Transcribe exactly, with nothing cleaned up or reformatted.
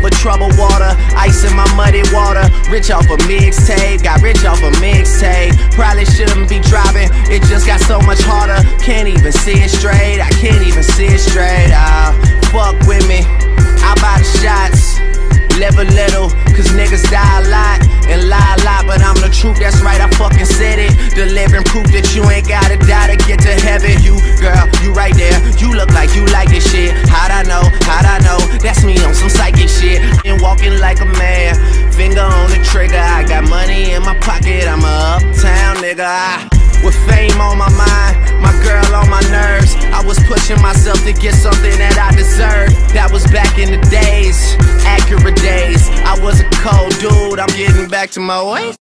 but trouble water. Ice in my muddy water. Rich off a mixtape, got rich off a mixtape. Probably shouldn't be driving, it just got so much harder. Can't even see it straight, I can't even see it straight. Ah, fuck with me, I'll buy the shots. Live a little, cause niggas die a lot and lie a lot, but I'm the truth, that's right, I fucking said it. Delivering proof that you ain't gotta die to get to heaven. You, girl, you right there, you look like you like this shit. How'd I know, how'd I know, that's me on some psychic shit. And walking like a man, finger on the trigger. I got money in my pocket, I'm a uptown nigga. I, with fame on my mind, my girl on my nerves, I was pushing myself to get something that I deserve. That was back in the days, accurate days. I was a cold dude, I'm getting back to my ways.